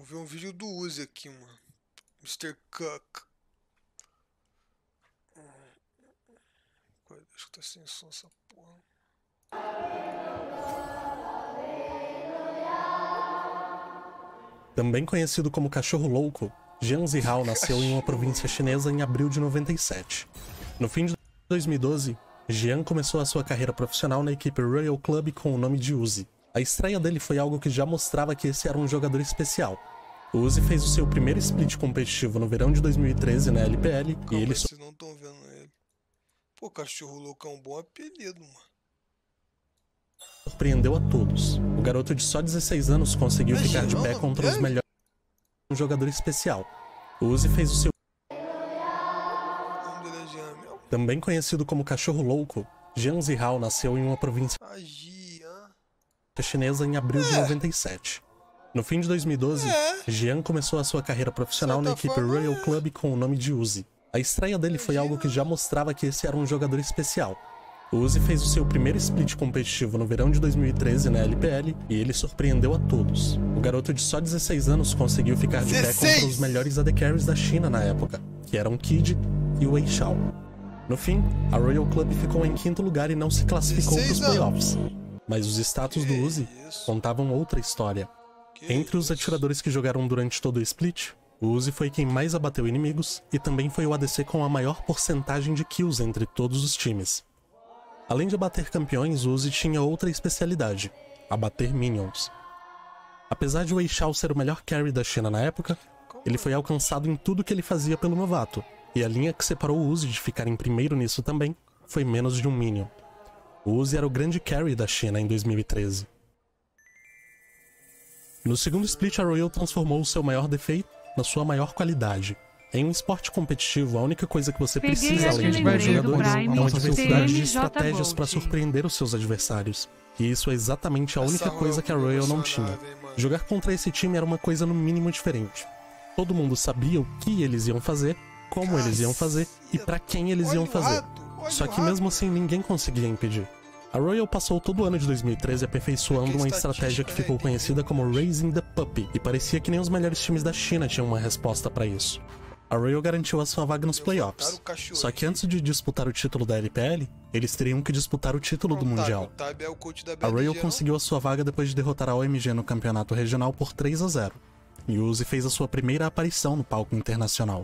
ver um vídeo do Uzi aqui, mano. Mr. Cook. Acho que tá sem som essa porra. Também conhecido como Cachorro Louco, Jian Zihao nasceu em uma província chinesa em abril de 97. No fim de 2012, Jian começou a sua carreira profissional na equipe Royal Club com o nome de Uzi. A estreia dele foi algo que já mostrava que esse era um jogador especial. O Uzi fez o seu primeiro split competitivo no verão de 2013 na LPL e ele... Vocês não estão vendo ele. Pô, Cachorro Louco é um bom apelido, mano. Surpreendeu a todos. O garoto de só 16 anos conseguiu ficar de pé contra os melhores. Um jogador especial. O Uzi fez o seu... Também conhecido como Cachorro Louco, Jian Zihao nasceu em uma província chinesa em abril de 97. No fim de 2012, Jian começou a sua carreira profissional na equipe Royal Club com o nome de Uzi. A estreia dele foi algo que já mostrava que esse era um jogador especial. O Uzi fez o seu primeiro split competitivo no verão de 2013 na LPL e ele surpreendeu a todos. O garoto de só 16 anos conseguiu ficar de pé contra os melhores AD Carries da China na época, que eram Kid e Wei Xiao. No fim, a Royal Club ficou em quinto lugar e não se classificou para os playoffs. Mas os status do Uzi contavam outra história. Entre os atiradores que jogaram durante todo o split, o Uzi foi quem mais abateu inimigos e também foi o ADC com a maior porcentagem de kills entre todos os times. Além de abater campeões, o Uzi tinha outra especialidade: abater minions. Apesar de Wei Xiao ser o melhor carry da China na época, ele foi alcançado em tudo que ele fazia pelo novato, e a linha que separou o Uzi de ficar em primeiro nisso também foi menos de um minion. O Uzi era o grande carry da China em 2013. No segundo split, a Royal transformou o seu maior defeito na sua maior qualidade. Em um esporte competitivo, a única coisa que você precisa, além de bons jogadores, é uma diversidade de estratégias para surpreender os seus adversários. E isso é exatamente a única coisa que a Royal não tinha. Jogar contra esse time era uma coisa no mínimo diferente. Todo mundo sabia o que eles iam fazer, como eles iam fazer e para quem eles iam fazer. Só que mesmo assim ninguém conseguia impedir. A Royal passou todo o ano de 2013 aperfeiçoando uma estratégia que ficou conhecida como Raising the Puppy, e parecia que nem os melhores times da China tinham uma resposta para isso. A Royal garantiu a sua vaga nos playoffs, só que antes de disputar o título da LPL, eles teriam que disputar o título do Mundial. A Royal conseguiu a sua vaga depois de derrotar a OMG no campeonato regional por 3-0. E o Uzi fez a sua primeira aparição no palco internacional.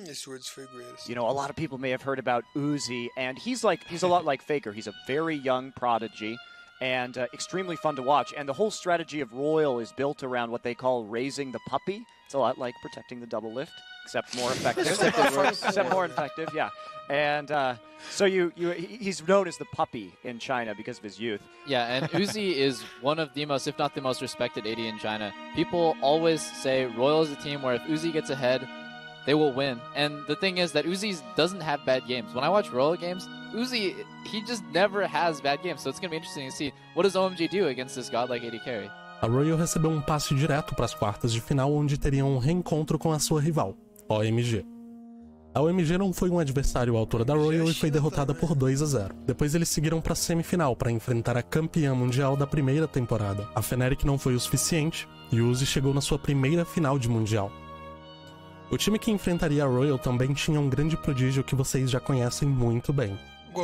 You know, a lot of people may have heard about Uzi, and he's a lot like Faker. He's a very young prodigy and extremely fun to watch. And the whole strategy of Royal is built around what they call raising the puppy. It's a lot like protecting the double lift, except more effective. except more effective, yeah. And so he's known as the puppy in China because of his youth. Yeah, and Uzi is one of the most, if not the most respected AD in China. People always say Royal is a team where if Uzi gets ahead, they will win. And the thing is that Uzi doesn't have bad games. When I watch Royal games, Uzi, he just never has bad games. So it's going to be interesting to see what does OMG do against this godlike AD carry. A Royal recebeu um passe direto para as quartas de final, onde teriam um reencontro com a sua rival, OMG. A OMG não foi um adversário à altura da Royal e foi derrotada por 2-0. Depois eles seguiram para a semifinal para enfrentar a campeã mundial da primeira temporada. A Fnatic não foi o suficiente e o Uzi chegou na sua primeira final de mundial. O time que enfrentaria a Royal também tinha um grande prodígio que vocês já conhecem muito bem.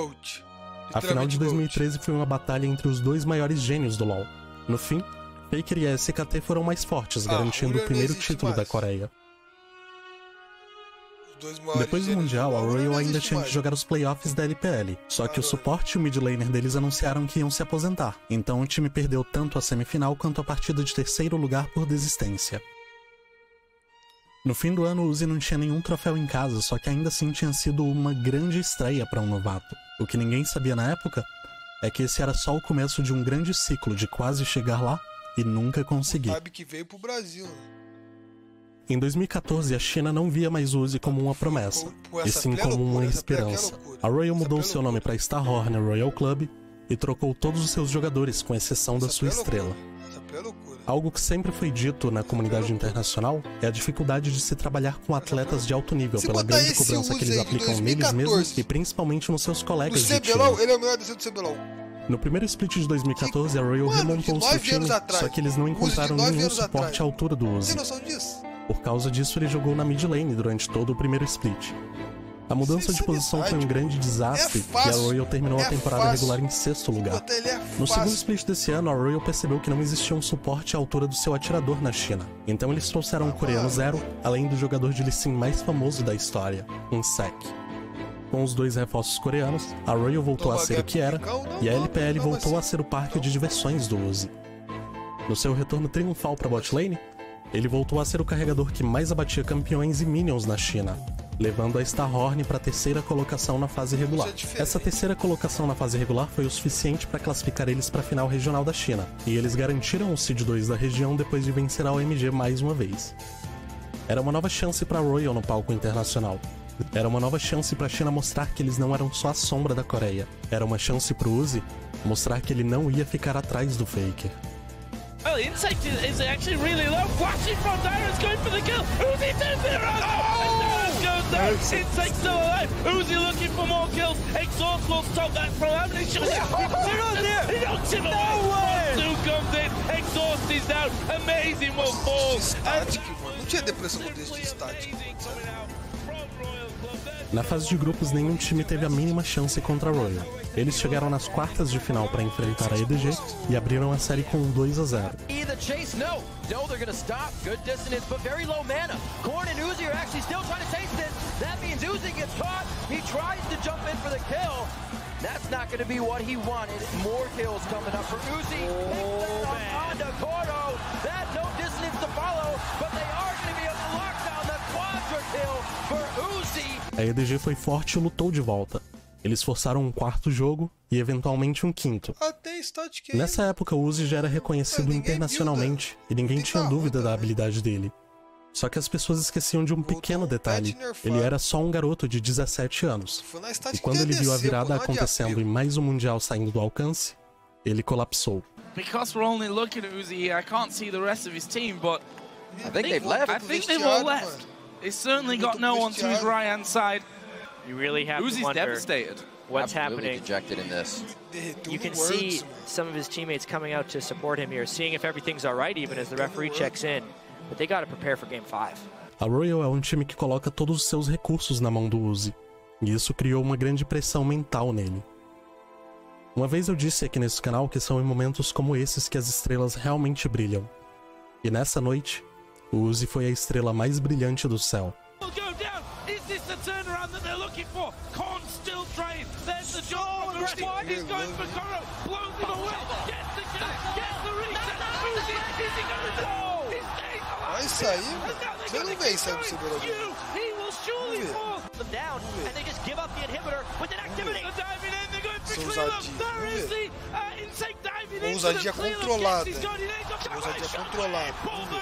A final de 2013 foi uma batalha entre os dois maiores gênios do LoL. No fim, Faker e a SKT foram mais fortes, garantindo o primeiro título da Coreia. Depois do Mundial, a Royal ainda tinha que jogar os playoffs da LPL, só que o suporte e o mid laner deles anunciaram que iam se aposentar, então o time perdeu tanto a semifinal quanto a partida de terceiro lugar por desistência. No fim do ano, o Uzi não tinha nenhum troféu em casa, só que ainda assim tinha sido uma grande estreia para um novato. O que ninguém sabia na época é que esse era só o começo de um grande ciclo de quase chegar lá e nunca conseguir. Sabe que veio pro Brasil. Em 2014, a China não via mais Uzi como uma promessa, e sim como uma esperança. A Royal mudou seu nome para Starhorn Royal Club e trocou todos os seus jogadores, com exceção da sua estrela. Algo que sempre foi dito na comunidade internacional é a dificuldade de se trabalhar com atletas de alto nível pela grande cobrança que eles aplicam neles mesmos e principalmente nos seus colegas de time. Ele é o melhor do CBLOL. No primeiro split de 2014, a Royal remontou seu time, só que eles não encontraram nenhum suporte à altura do Uzi. Tem noção disso? Por causa disso, ele jogou na mid lane durante todo o primeiro split. A mudança de posição foi um grande desastre e a Royal terminou a temporada regular em 6º lugar. No segundo split desse ano, a Royal percebeu que não existia um suporte à altura do seu atirador na China. Então eles trouxeram o coreano Zero, além do jogador de Lee Sin mais famoso da história, um Sek. Com os dois reforços coreanos, a Royal voltou a ser o que era, e a LPL voltou a ser o parque de diversões do Uzi. No seu retorno triunfal para bot lane, ele voltou a ser o carregador que mais abatia campeões e minions na China, levando a Starhorn para a 3ª colocação na fase regular. Essa 3ª colocação na fase regular foi o suficiente para classificar eles para a final regional da China, e eles garantiram o Seed 2 da região depois de vencer a OMG mais uma vez. Era uma nova chance para a Royal no palco internacional. Era uma nova chance para a China mostrar que eles não eram só a sombra da Coreia. Era uma chance para o Uzi mostrar que ele não ia ficar atrás do Faker. Well, the insect is actually really low. Flashing from Dyrus going for the kill. Uzi 2-0. And Dyrus goes down. Insect still alive. Uzi looking for more kills. Exhaust will stop that from happening. He knocks him away. Two comes in. Exhaust is down. Amazing will fall. Static, mano. Não tinha depressão com esse de static. Na fase de grupos, nenhum time teve a mínima chance contra a Royal. Eles chegaram nas quartas de final para enfrentar a EDG e abriram a série com 2-0. That's not going to be what he wanted. More kills coming up for Uzi. Onto Coro. That no dissonance to follow, but they are going to be able to lock down the quadra kill for Uzi. A EDG foi forte e lutou de volta. Eles forçaram um 4º jogo e eventualmente um 5º. Nessa época, o Uzi já era reconhecido internacionalmente e ninguém tinha dúvida da habilidade dele. Só que as pessoas esqueciam de um pequeno detalhe. Ele era só um garoto de 17 anos. E quando ele viu a virada acontecendo e mais um Mundial saindo do alcance, ele colapsou. Because we're only looking at Uzi here, I can't see the rest of his team, but I think they've left. I think they've all left. They certainly got no one to his right-hand side. You really have Uzi's to wonder devastated. What's Absolutely happening. dejected in this. You can see some of his teammates coming out to support him here, seeing if everything's all right even as the referee checks in. But they got to prepare for Game 5. A Royal é um time que coloca todos os seus recursos na mão do Uzi, e isso criou uma grande pressão mental nele. Uma vez eu disse aqui nesse canal que são em momentos como esses que as estrelas realmente brilham. E nessa noite, o Uzi foi a estrela mais brilhante do céu. Vai sair, mano. Você não vem, sabe, o segurador. Ousadia controlada. Ousadia controlada.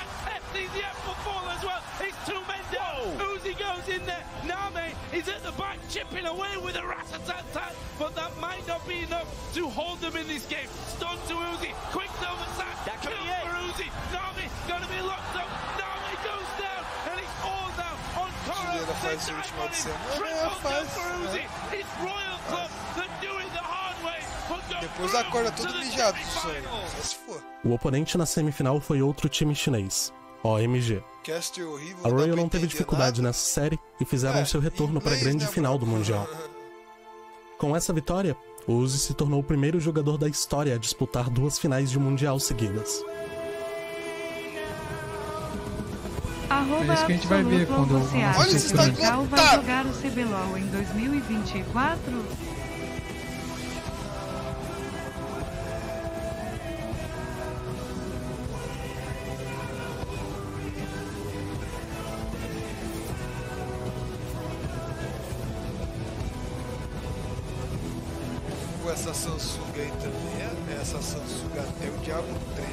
Uzi goes in there. Name is at the back, chipping away with a rat-a-tat-tat, but that might not be enough to hold them in this game. Stun to Uzi, quick double sack, kill for Uzi. Name gonna be locked up. Name goes down, and it's all down on Coro. Triple for Uzi. It's Royal Club that do it the hard way. Depois acorda todo mijado do sonho, só se for. O oponente na semifinal foi outro time chinês, OMG. A Royal não teve dificuldade nessa série e fizeram seu retorno para a grande final do Mundial. Com essa vitória, o Uzi se tornou o primeiro jogador da história a disputar 2 finais de Mundial seguidas. É isso que a gente vai ver quando você acha que o Mundial vai jogar o CBLOL em 2024? Essa Samsung aí também, essa Samsung até o diabo treme.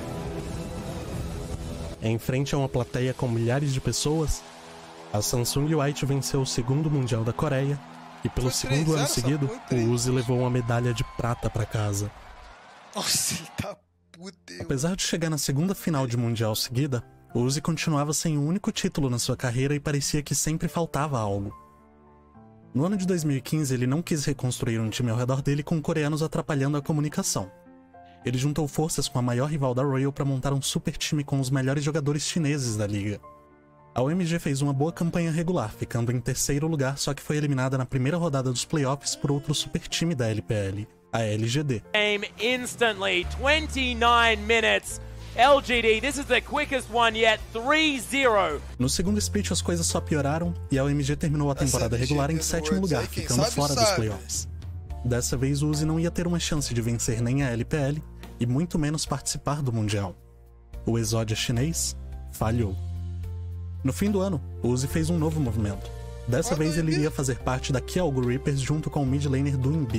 Em frente a uma plateia com milhares de pessoas, a Samsung White venceu o 2º Mundial da Coreia e pelo 2º ano seguido, o Uzi levou uma medalha de prata para casa. Nossa, ele tá puto. Apesar de chegar na 2ª final de Mundial seguida, o Uzi continuava sem um único título na sua carreira e parecia que sempre faltava algo. No ano de 2015, ele não quis reconstruir um time ao redor dele com coreanos atrapalhando a comunicação. Ele juntou forças com a maior rival da Royal para montar um super time com os melhores jogadores chineses da liga. A OMG fez uma boa campanha regular, ficando em terceiro lugar, só que foi eliminada na primeira rodada dos playoffs por outro super time da LPL, a LGD. Instantly, 29 minutes. LGD, this is the quickest one yet, 3-0. No segundo split as coisas só pioraram e a OMG terminou a temporada regular em sétimo lugar, ficando fora dos playoffs. Dessa vez o Uzi não ia ter uma chance de vencer nem a LPL e muito menos participar do Mundial. O Exódia chinês falhou. No fim do ano, o Uzi fez um novo movimento. Dessa vez ele iria fazer parte da Kialgu Reapers junto com o mid laner do Inbi.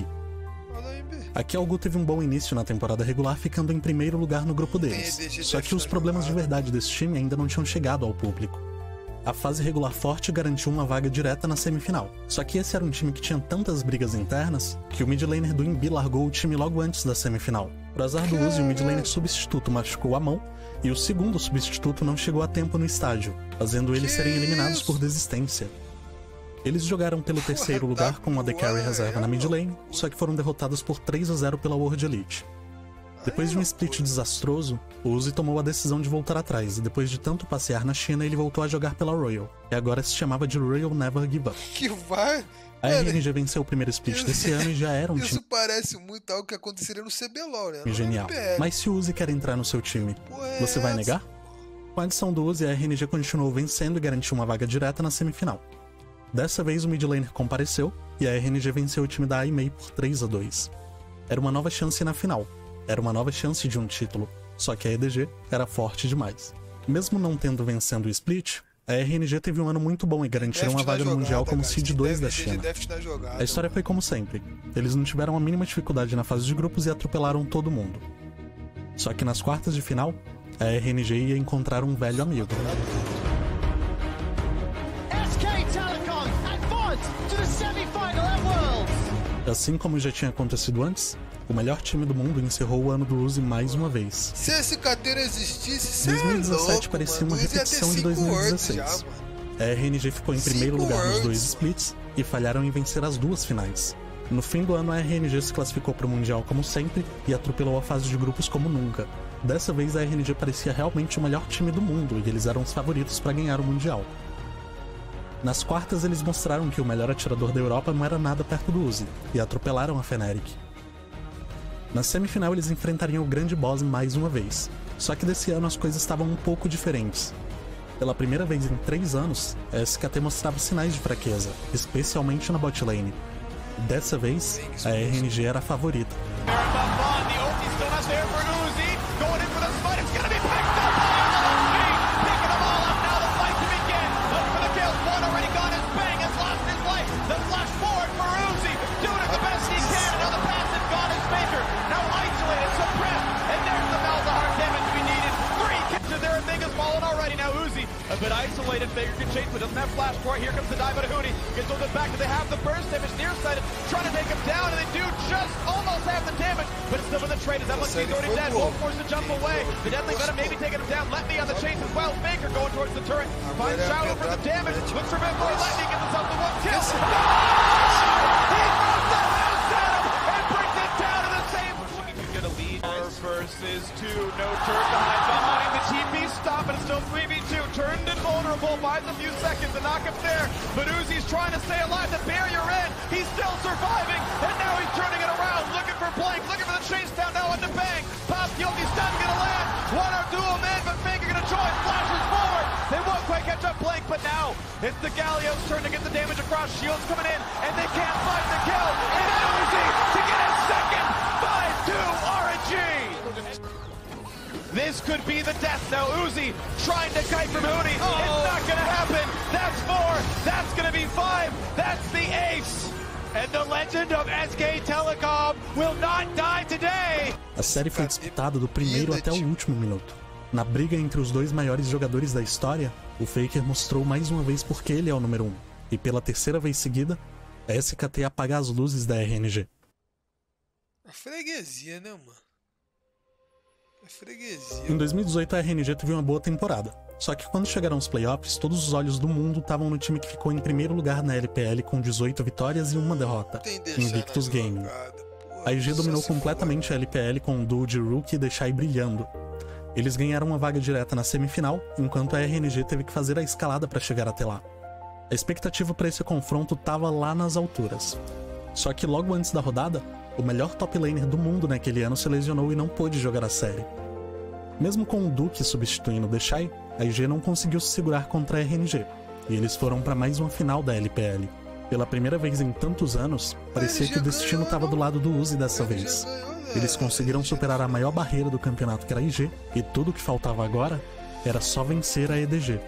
A Kialgu teve um bom início na temporada regular, ficando em primeiro lugar no grupo deles. Só que os problemas de verdade desse time ainda não tinham chegado ao público. A fase regular forte garantiu uma vaga direta na semifinal. Só que esse era um time que tinha tantas brigas internas que o mid laner do Inbi largou o time logo antes da semifinal. Por azar do Uzi, o mid laner substituto machucou a mão e o segundo substituto não chegou a tempo no estádio, fazendo eles serem eliminados por desistência. Eles jogaram pelo terceiro lugar com a AD Carry reserva na mid lane, só que foram derrotados por 3-0 pela World Elite. Depois de um split desastroso, o Uzi tomou a decisão de voltar atrás, e depois de tanto passear na China, ele voltou a jogar pela Royal, que agora se chamava de Royal Never Give Up. Que vai? A RNG venceu o primeiro split desse ano e já era um time... Isso parece muito algo que aconteceria no CBLOL, né? Genial. Mas se o Uzi quer entrar no seu time, você vai negar? Com a adição do Uzi, a RNG continuou vencendo e garantiu uma vaga direta na semifinal. Dessa vez o mid laner compareceu e a RNG venceu o time da IMEI por 3-2. Era uma nova chance na final. Era uma nova chance de um título. Só que a EDG era forte demais. Mesmo não tendo vencendo o split, a RNG teve um ano muito bom e garantiram uma vaga no Mundial como Seed 2 da China. A história foi como sempre. Eles não tiveram a mínima dificuldade na fase de grupos e atropelaram todo mundo. Só que nas quartas de final, a RNG ia encontrar um velho amigo. Assim como já tinha acontecido antes, o melhor time do mundo encerrou o ano do Uzi mais uma vez. Se esse carteira existisse, 2017 parecia uma repetição de 2016. A RNG ficou em primeiro lugar nos dois splits e falharam em vencer as duas finais. No fim do ano, a RNG se classificou para o Mundial como sempre e atropelou a fase de grupos como nunca. Dessa vez, a RNG parecia realmente o melhor time do mundo e eles eram os favoritos para ganhar o Mundial. Nas quartas, eles mostraram que o melhor atirador da Europa não era nada perto do Uzi, e atropelaram a Fnatic. Na semifinal, eles enfrentariam o grande boss mais uma vez, só que desse ano as coisas estavam um pouco diferentes. Pela primeira vez em 3 anos, a SKT mostrava sinais de fraqueza, especialmente na bot lane. Dessa vez, a RNG era a favorita. A bit isolated, Faker can chase, but doesn't have flash for it. Here comes the dive out of Huni. Gets over the back, but they have the burst damage nearsighted, trying to take him down, and they do just almost have the damage, but it's still in the trade as LNC's already dead. Wolf forced to jump away. The Deadly Venom maybe taking him down. Letney on the chase as well. Faker going towards the turret. Finds Shadow for the damage. Looks for more. Letney gets himself the one kill. He throws the house at him and brings it down to the same. He can get a lead. Versus 2. No turn behind the TP stop, and it's still 3v2. Turned invulnerable, buys a few seconds, the knockup's there, but Uzi's trying to stay alive, the barrier in, he's still surviving, and now he's turning it around, looking for Blink, looking for the chase down now on the bang. Pop Yogi's stun gonna land, one or dual man, but Faker gonna join, flashes forward, they won't quite catch up Blink, but now it's the Galio's turn to get the damage across, Shields coming in, and they can't find the kill, and Uzi to get his second, 5-2 RNG! This could be the death now. Uzi trying to kite from Huni. It's not going to happen. That's 4. That's going to be 5. That's the ace. And the legend of SK Telecom will not die today. A série foi disputada do primeiro até o último minuto. Na briga entre os dois maiores jogadores da história, o Faker mostrou mais uma vez porque ele é o número 1. E pela terceira vez seguida, a SKT apaga as luzes da RNG. A freguesia, né, mano? Em 2018 a RNG teve uma boa temporada, só que quando chegaram os playoffs, todos os olhos do mundo estavam no time que ficou em primeiro lugar na LPL com 18 vitórias e 1 derrota, Invictus Gaming. A IG dominou completamente a LPL com o duo de Rookie e Deixai brilhando. Eles ganharam uma vaga direta na semifinal, enquanto a RNG teve que fazer a escalada para chegar até lá. A expectativa para esse confronto estava lá nas alturas. Só que logo antes da rodada, o melhor top laner do mundo naquele ano se lesionou e não pôde jogar a série. Mesmo com o Duke substituindo o Deixai, a IG não conseguiu se segurar contra a RNG, e eles foram para mais uma final da LPL. Pela primeira vez em tantos anos, parecia que o destino estava do lado do Uzi dessa vez. Eles conseguiram superar a maior barreira do campeonato, que era a IG, e tudo o que faltava agora era só vencer a EDG.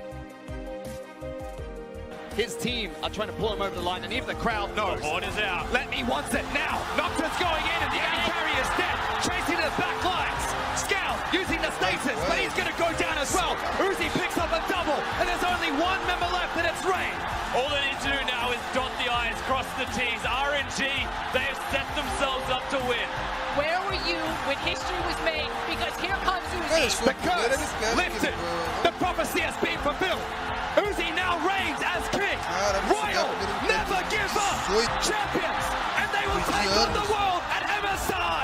His team are trying to pull him over the line, and even the crowd knows. Horn is out. Let me wants it now. Nocturne's going in, and the AD carry is dead. Chasing to the back lines. Scout using the stasis, but he's going to go down as well. Uzi picks up a double, and there's only one member left, and it's Rain. All they need to do now is dot the I's, cross the T's. RNG, they have set themselves up to win. Where were you when history was made? Because here comes Uzi. The curse lifted. The prophecy has been fulfilled. Uzi now reigns as king. Royal never give up. Champions, and they will take on the world at MSI.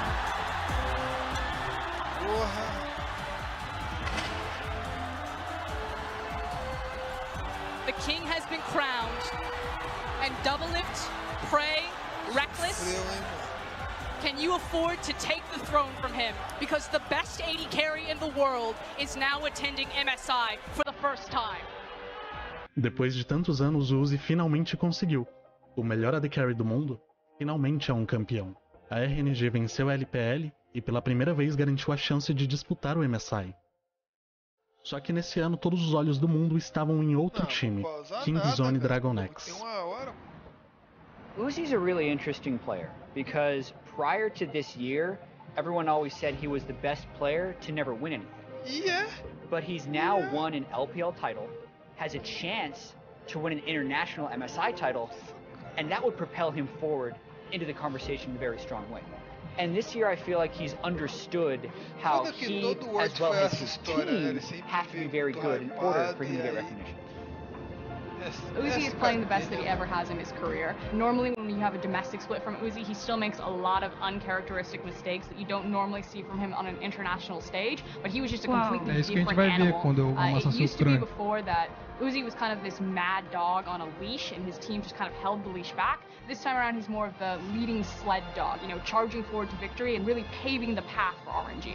The king has been crowned, and Double Lift, Prey, Reckless. Can you afford to take the throne from him? Because the best AD carry in the world is now attending MSI for the first time. Depois de tantos anos, o Uzi finalmente conseguiu. O melhor AD carry do mundo finalmente é um campeão. A RNG venceu a LPL e pela primeira vez garantiu a chance de disputar o MSI. Só que nesse ano todos os olhos do mundo estavam em outro time, Kingzone Dragon X. Uzi's a really interesting player because prior to this year, everyone always said he was the best player to never win anything. Yeah. But he's now won an LPL title, has a chance to win an international MSI title, and that would propel him forward into the conversation in a very strong way. And this year I feel like he's understood how he, as well as his team, have to be very good in order for him to get recognition. Uzi is playing the best that he ever has in his career. Normally when you have a domestic split from Uzi, he still makes a lot of uncharacteristic mistakes that you don't normally see from him on an international stage, but he was just a completely different animal. It used to be before that Uzi was kind of this mad dog on a leash, and his team just kind of held the leash back. This time around, he's more of the leading sled dog, you know, charging forward to victory and really paving the path for RNG.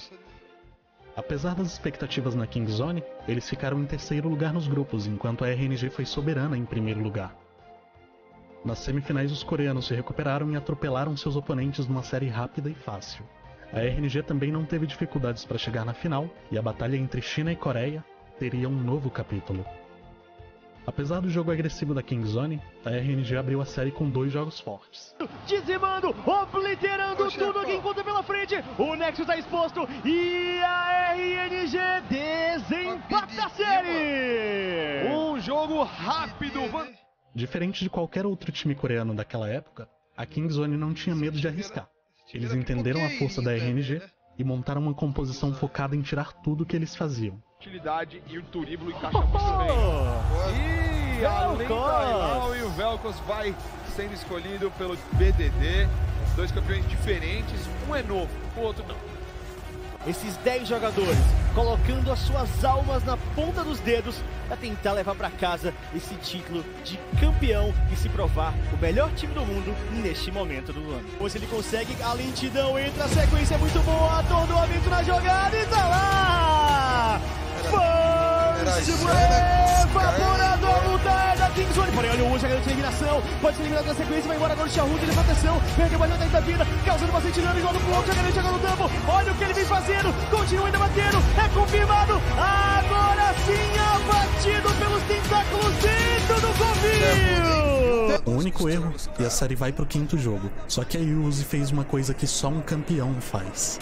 Apesar das expectativas na Kingzone, eles ficaram em terceiro lugar nos grupos, enquanto a RNG foi soberana em primeiro lugar. Nas semifinais, os coreanos se recuperaram e atropelaram seus oponentes numa série rápida e fácil. A RNG também não teve dificuldades para chegar na final, e a batalha entre China e Coreia teria um novo capítulo. Apesar do jogo agressivo da Kingzone, a RNG abriu a série com 2 jogos fortes. Dizimando, obliterando tudo que encontra pela frente, o Nexus está exposto e a RNG desempata a série! Um jogo rápido! Diferente de qualquer outro time coreano daquela época, a Kingzone não tinha medo de arriscar. Eles entenderam a força da RNG e montaram uma composição focada em tirar tudo o que eles faziam. Utilidade e o Turíbulo encaixa muito bem. E além da Ilau, e o Vel'Koz vai sendo escolhido pelo BDD. 2 campeões diferentes, um é novo, o outro não. Esses 10 jogadores colocando as suas almas na ponta dos dedos para tentar levar para casa esse título de campeão e se provar o melhor time do mundo neste momento do ano. Pois ele consegue, a lentidão entra, a sequência é muito boa, atordoamento na jogada e tá lá! First Wave, evaporado a luta é da Kingzone, porém olha o Uzi ganhando de eliminação, pode ser eliminado na sequência, vai embora agora o Xiaohu de proteção, perdeu mais da vida, causando bastante dano, igual no bloco, chega no double, olha o que ele vem fazendo, continua ainda batendo, é confirmado, agora sim abatido pelos tentáculos dentro do covil! O único erro, e a série vai pro 5º jogo, só que aí o Uzi fez uma coisa que só um campeão faz.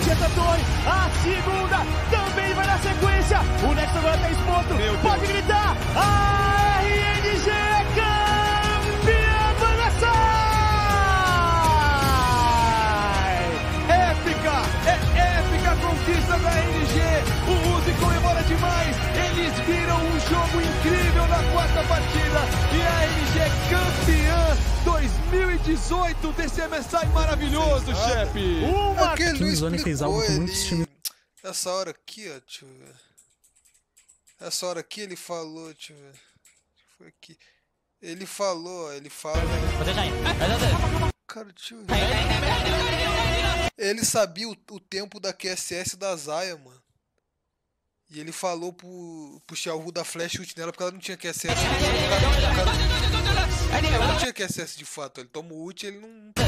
garantir essa torre. A segunda também vai na sequência. O Nexus agora tá exposto. Pode gritar. A RNG é campeã do MSI. Épica a conquista da RNG. O Uzi comemora demais. Eles viram um jogo incrível na quarta partida. E a RNG é campeã 2018 desse MSI maravilhoso, chefe. A Kingzone fez algo que muitos times... Essa hora aqui, ó, deixa eu ver. Essa hora aqui ele falou, deixa eu ver. Foi aqui. Ele falou, ele fala... Cara, deixa eu ver. Ele sabia o tempo da QSS da Zaya, mano. E ele falou pro Xiaohu dar flash ult nela porque ela não tinha QSS. Ela não tinha QSS de fato. Ele toma o ult e ele não tem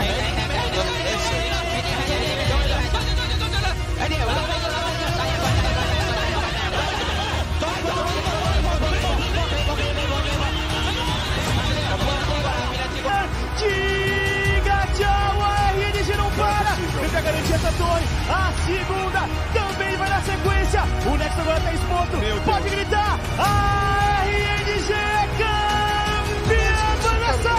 Diga tchau, a RNG não para. Tenta garantir essa torre. A segunda também vai na sequência. O Nexus agora tá exposto. Pode gritar. A RNG é campeã do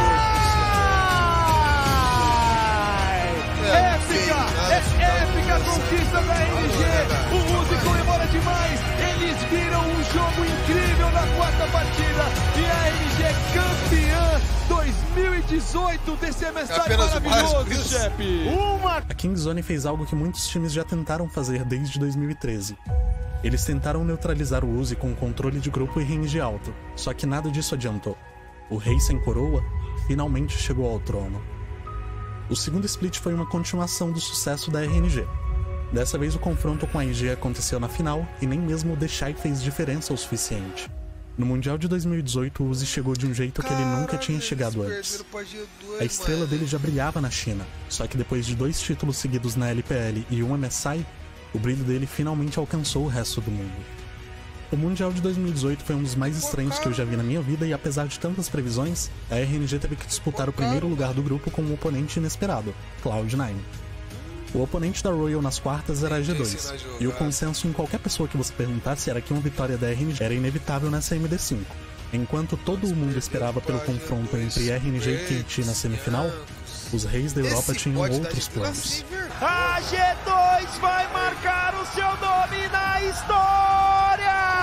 MSI. Épica a conquista da RNG. O Uzi comemora demais. Eles viram um jogo incrível na quarta partida. E a RNG é campeã 2018 desse MSI maravilhoso, chefe. A Kingzone fez algo que muitos times já tentaram fazer desde 2013. Eles tentaram neutralizar o Uzi com controle de grupo e range alto, só que nada disso adiantou. O rei sem coroa finalmente chegou ao trono. O segundo split foi uma continuação do sucesso da RNG. Dessa vez o confronto com a IG aconteceu na final e nem mesmo o The Shy fez diferença o suficiente. No Mundial de 2018, o Uzi chegou de um jeito que ele nunca tinha chegado antes. A estrela dele já brilhava na China, só que depois de 2 títulos seguidos na LPL e um MSI, o brilho dele finalmente alcançou o resto do mundo. O Mundial de 2018 foi um dos mais estranhos que eu já vi na minha vida e apesar de tantas previsões, a RNG teve que disputar o primeiro lugar do grupo com um oponente inesperado, Cloud9. O oponente da Royal nas quartas era a G2, e o consenso em qualquer pessoa que você perguntasse era que uma vitória da RNG era inevitável nessa MD5. Enquanto todo mundo esperava pelo confronto entre RNG e KT na semifinal, os reis da Europa tinham outros planos. A G2 vai marcar o seu nome na história!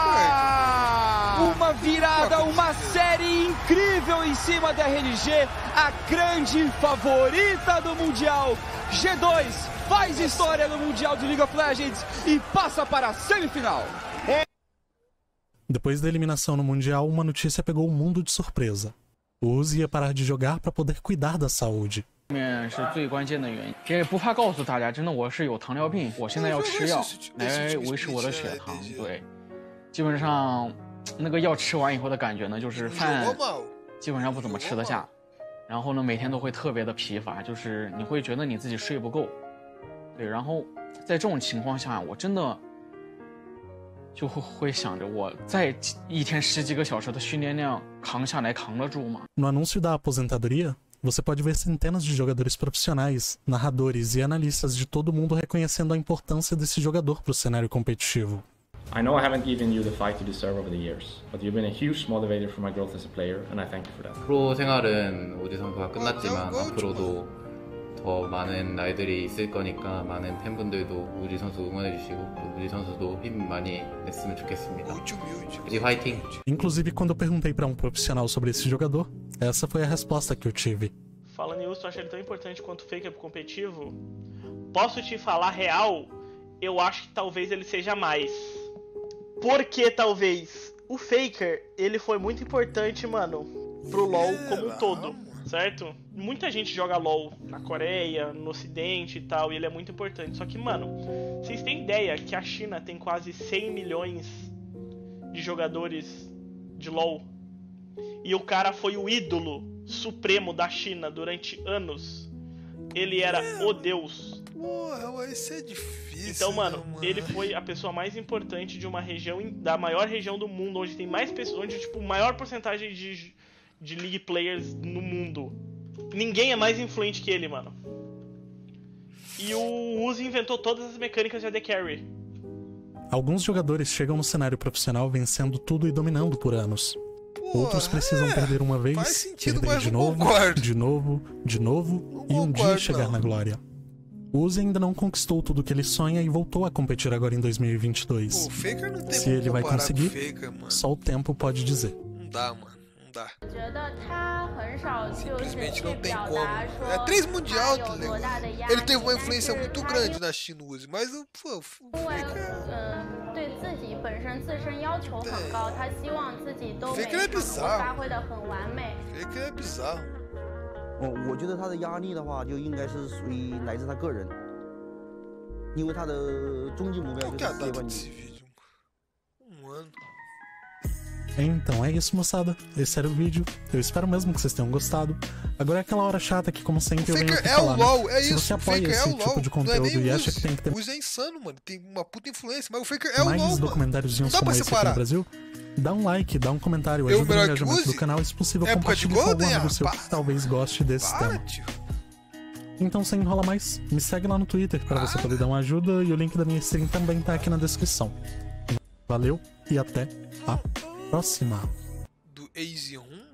Uma virada, uma série incrível em cima da RNG, a grande favorita do Mundial. G2 faz história no Mundial de League of Legends e passa para a semifinal. Depois da eliminação no Mundial, uma notícia pegou o mundo de surpresa. O Uzi ia parar de jogar para poder cuidar da saúde. 是最关键的原因，这不怕告诉大家，真的我是有糖尿病，我现在要吃药来维持我的血糖。对，基本上那个药吃完以后的感觉呢，就是饭基本上不怎么吃得下，然后呢每天都会特别的疲乏，就是你会觉得你自己睡不够。对，然后在这种情况下，我真的就会想着我在一天10几个小时的训练量扛下来扛得住吗？ No anúncio da aposentadoria, você pode ver centenas de jogadores profissionais, narradores e analistas de todo mundo reconhecendo a importância desse jogador para o cenário competitivo. I know I haven't given you the fight you deserve over the years, but you've been a huge motivator for my growth as a player, and I thank you for that. 프로 생활은 우지 선수가 끝났지만 앞으로도 더 많은 날들이 있을 거니까 많은 팬분들도 우지 선수 응원해 주시고 또 우지 선수도 힘 많이 냈으면 좋겠습니다. 우지 화이팅! Inclusive, quando eu perguntei para um profissional sobre esse jogador, essa foi a resposta que eu tive. Falando em Uso, eu acho ele tão importante quanto o Faker pro competitivo. Posso te falar real? Eu acho que talvez ele seja mais. Porque talvez o Faker, ele foi muito importante, mano, pro LoL como um todo, certo? Muita gente joga LoL na Coreia, no Ocidente e tal, e ele é muito importante. Só que, mano, vocês têm ideia que a China tem quase 100 milhões de jogadores de LoL? E o cara foi o ídolo supremo da China durante anos. Ele era o deus. Porra, isso é difícil. Então, mano, ele foi a pessoa mais importante de uma região, da maior região do mundo, onde tem mais pessoas, onde, tipo, maior porcentagem de League players no mundo. Ninguém é mais influente que ele, mano. E o Uzi inventou todas as mecânicas de AD Carry. Alguns jogadores chegam no cenário profissional vencendo tudo e dominando por anos. Outros precisam perder uma vez, perder de novo, de novo, de novo e um dia chegar na glória. O Uzi ainda não conquistou tudo que ele sonha e voltou a competir agora em 2022. Se ele vai conseguir, só o tempo pode dizer. Não dá, mano. Não dá. Simplesmente não tem como. É 3 mundial, tá ligado? Ele teve uma influência muito grande na China, Uzi, mas o Faker é bizarro. Faker é bizarro. 我觉得他的压力的话，就应该是属于来自他个人，因为他的终极目标就是世界冠军。 Então é isso, moçada. Esse era o vídeo. Eu espero mesmo que vocês tenham gostado. Agora é aquela hora chata que, como sempre, eu venho aqui falar, né? Se você apoia esse tipo de conteúdo e acha que tem que ter... O Uzi é insano, mano. Tem uma puta influência, mas o Faker é o LoL, mais documentáriozinhos como esse aqui no Brasil, dá um like, dá um comentário, ajuda no engajamento do canal e, se possível, compartilhe com algum amigo seu que talvez goste desse tema. Então, sem enrolar mais, me segue lá no Twitter para você poder dar uma ajuda e o link da minha stream também tá aqui na descrição. Valeu e até a próxima. Do AZ1?